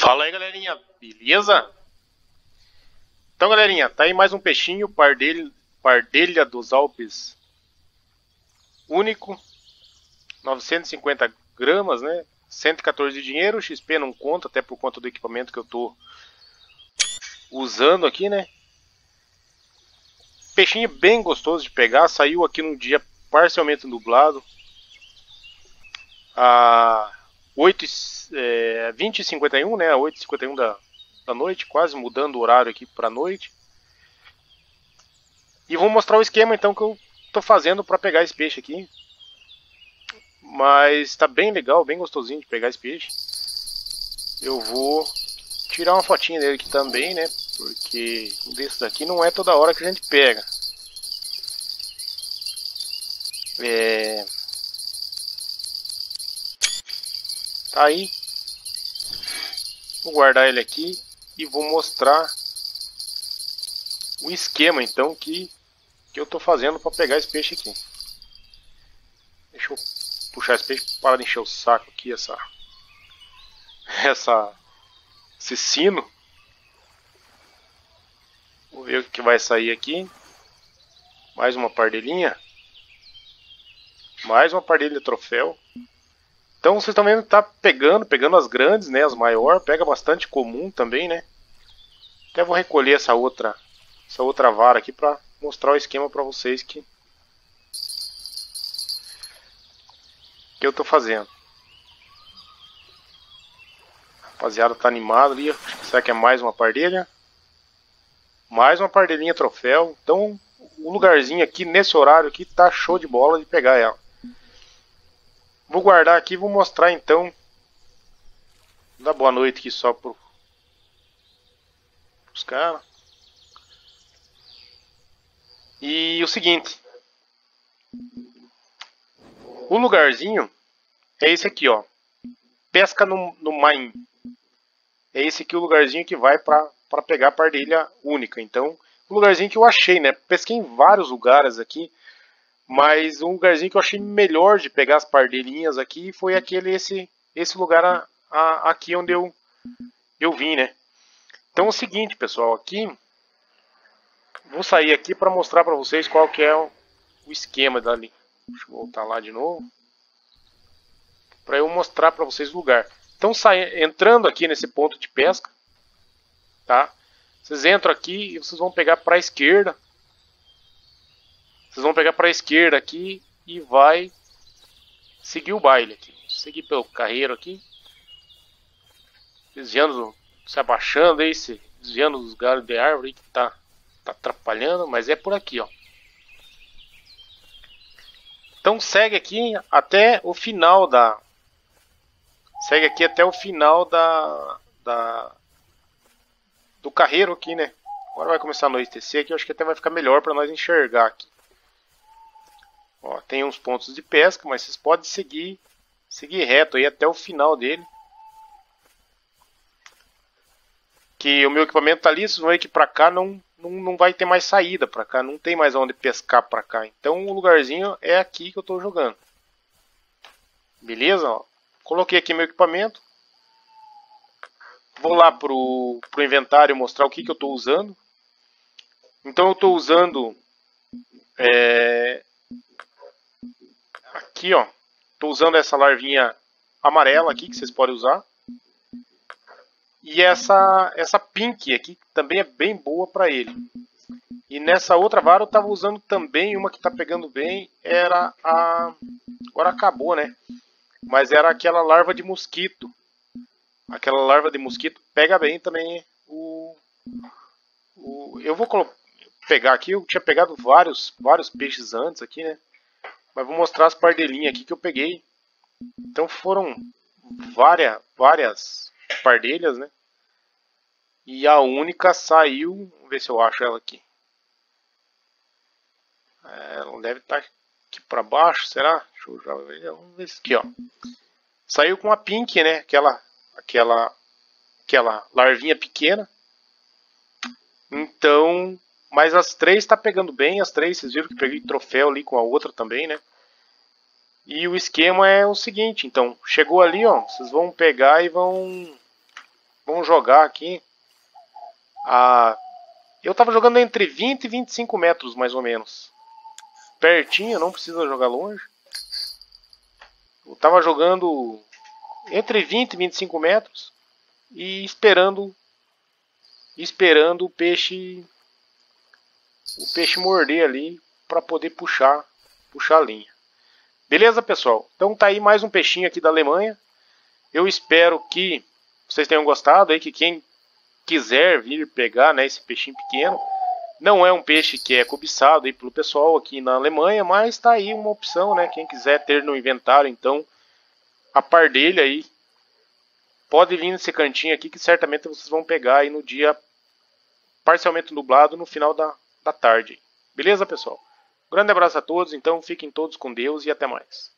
Fala aí, galerinha, beleza? Então, galerinha, tá aí mais um peixinho, pardelha dos Alpes único, 950 gramas, né? 114 de dinheiro, XP não conta, até por conta do equipamento que eu tô usando aqui, né? Peixinho bem gostoso de pegar, saiu aqui num dia parcialmente nublado, a 20h51, né? 8h51 da noite, quase mudando o horário aqui para noite. E vou mostrar o esquema então que eu tô fazendo para pegar esse peixe aqui. Mas tá bem legal, bem gostosinho de pegar esse peixe. Eu vou tirar uma fotinha dele aqui também, né? Porque um desses daqui não é toda hora que a gente pega. Tá aí. Vou guardar ele aqui e vou mostrar o esquema então que eu tô fazendo para pegar esse peixe aqui. Deixa eu puxar esse peixe para de encher o saco aqui, esse sino. Vou ver o que vai sair aqui. Mais uma pardelhinha. Mais uma pardelha de troféu. Então vocês estão vendo que tá pegando as grandes, né, as maiores, pega bastante comum também, né? Até vou recolher essa outra vara aqui para mostrar o esquema para vocês que eu tô fazendo. A rapaziada tá animada ali. Será que é mais uma pardelha? Mais uma pardelhinha troféu. Então o lugarzinho aqui nesse horário aqui tá show de bola de pegar ela. Vou guardar aqui e vou mostrar então. Dá boa noite aqui só pros caras. E o seguinte. O lugarzinho é esse aqui, ó. Pesca no Main. É esse aqui o lugarzinho que vai para pegar a pardelha única. Então, o lugarzinho que eu achei, né? Pesquei em vários lugares aqui. Mas um lugarzinho que eu achei melhor de pegar as pardelhinhas aqui foi esse lugar aqui onde eu vim, né? Então é o seguinte, pessoal, aqui vou sair aqui para mostrar para vocês qual que é o esquema dali. Deixa eu voltar lá de novo para eu mostrar para vocês o lugar. Então entrando aqui nesse ponto de pesca, tá? Vocês entram aqui e vocês vão pegar para a esquerda. Vocês vão pegar para a esquerda aqui e vai seguir o baile aqui. Seguir pelo carreiro aqui. Desviando, se abaixando aí, desviando dos galhos de árvore que tá atrapalhando, mas é por aqui, ó. Então segue aqui até o final do carreiro aqui, né? Agora vai começar a anoitecer aqui, eu acho que até vai ficar melhor para nós enxergar aqui. Ó, tem uns pontos de pesca, mas vocês podem seguir reto aí até o final dele. Que o meu equipamento tá ali, vocês vão ver que pra cá não vai ter mais saída pra cá, não tem mais onde pescar pra cá. Então o lugarzinho é aqui que eu tô jogando. Beleza? Ó, coloquei aqui meu equipamento. Vou lá pro inventário mostrar o que eu tô usando. Então eu tô usando aqui, ó, tô usando essa larvinha amarela aqui que vocês podem usar. E essa pink aqui também é bem boa para ele. E nessa outra vara eu tava usando também uma que tá pegando bem, agora acabou, né? Mas era aquela larva de mosquito. Aquela larva de mosquito pega bem também eu vou pegar aqui, eu tinha pegado vários peixes antes aqui, né? Mas vou mostrar as pardelhinhas aqui que eu peguei. Então foram várias pardelhas, né? E a única saiu, vamos ver se eu acho ela aqui. Ela deve estar aqui para baixo, será? Deixa eu já ver, vamos ver aqui, ó. Saiu com a pink, né? Aquela larvinha pequena. Então, mas as três tá pegando bem, as três, vocês viram que peguei troféu ali com a outra também, né? E o esquema é o seguinte, então, chegou ali, ó, vocês vão pegar e vão Vamos jogar aqui. Eu estava jogando entre 20 e 25 metros, mais ou menos. Pertinho, não precisa jogar longe. Eu estava jogando entre 20 e 25 metros. E esperando o peixe morder ali para poder puxar a linha. Beleza, pessoal? Então tá aí mais um peixinho aqui da Alemanha. Eu espero que vocês tenham gostado aí, que quem quiser vir pegar, né, esse peixinho pequeno, não é um peixe que é cobiçado aí pelo pessoal aqui na Alemanha, mas tá aí uma opção, né? Quem quiser ter no inventário, então a pardelha aí pode vir nesse cantinho aqui que certamente vocês vão pegar aí no dia parcialmente nublado no final da tarde. Beleza, pessoal? Um grande abraço a todos, então fiquem todos com Deus e até mais.